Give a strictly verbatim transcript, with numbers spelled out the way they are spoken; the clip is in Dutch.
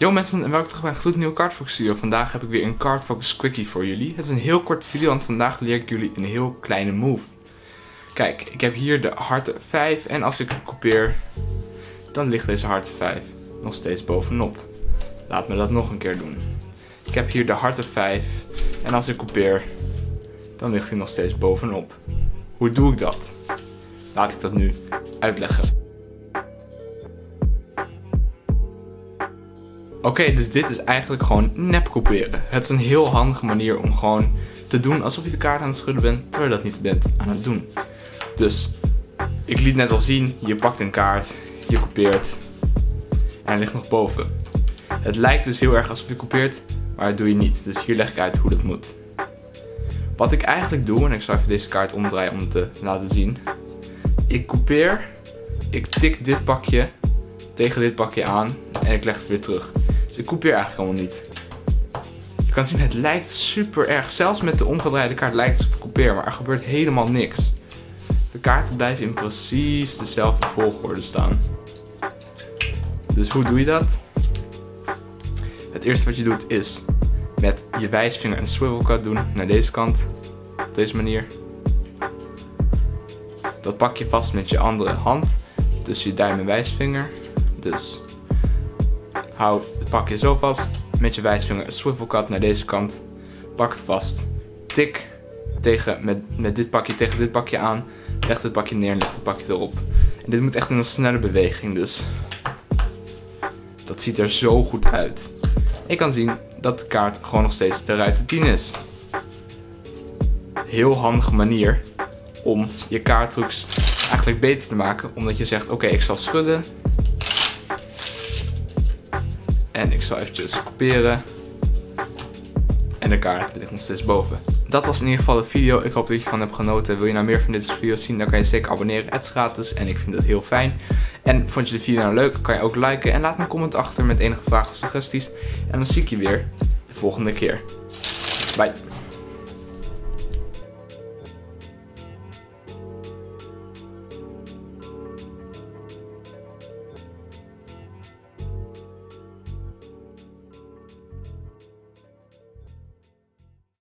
Yo mensen, en welkom terug bij een gloednieuwe Cardfocus video. Vandaag heb ik weer een Cardfocus quickie voor jullie. Het is een heel korte video, want vandaag leer ik jullie een heel kleine move. Kijk, ik heb hier de harte vijf en als ik kopieer, dan ligt deze harte vijf nog steeds bovenop. Laat me dat nog een keer doen. Ik heb hier de harte vijf en als ik kopieer, dan ligt hij nog steeds bovenop. Hoe doe ik dat? Laat ik dat nu uitleggen. Oké, okay, dus dit is eigenlijk gewoon nep kopiëren. Het is een heel handige manier om gewoon te doen alsof je de kaart aan het schudden bent, terwijl je dat niet bent aan het doen. Dus, ik liet net al zien, je pakt een kaart, je kopieert en hij ligt nog boven. Het lijkt dus heel erg alsof je kopieert, maar dat doe je niet. Dus hier leg ik uit hoe dat moet. Wat ik eigenlijk doe, en ik zal even deze kaart omdraaien om het te laten zien. Ik kopieer, ik tik dit pakje tegen dit pakje aan en ik leg het weer terug. Dus ik kopieer eigenlijk allemaal niet. Je kan zien, het lijkt super erg. Zelfs met de omgedraaide kaart lijkt het alsof ik kopieer, maar er gebeurt helemaal niks. De kaarten blijven in precies dezelfde volgorde staan. Dus hoe doe je dat? Het eerste wat je doet is met je wijsvinger een swivel cut doen naar deze kant. Op deze manier. Dat pak je vast met je andere hand tussen je duim en wijsvinger. Dus hou het pakje zo vast, met je wijsvinger een swivel cut naar deze kant. Pak het vast, tik tegen, met, met dit pakje tegen dit pakje aan, leg dit pakje neer en leg het pakje erop. En dit moet echt in een snelle beweging, dus dat ziet er zo goed uit. Je kan zien dat de kaart gewoon nog steeds de ruiter tien is. Heel handige manier om je kaarttrucs eigenlijk beter te maken, omdat je zegt, oké, okay, ik zal schudden. En ik zal eventjes kopiëren. En de kaart ligt nog steeds boven. Dat was in ieder geval de video. Ik hoop dat je ervan hebt genoten. Wil je nou meer van dit soort video's zien, dan kan je zeker abonneren. Het is gratis en ik vind het heel fijn. En vond je de video nou leuk, kan je ook liken. En laat een comment achter met enige vragen of suggesties. En dan zie ik je weer de volgende keer. Bye.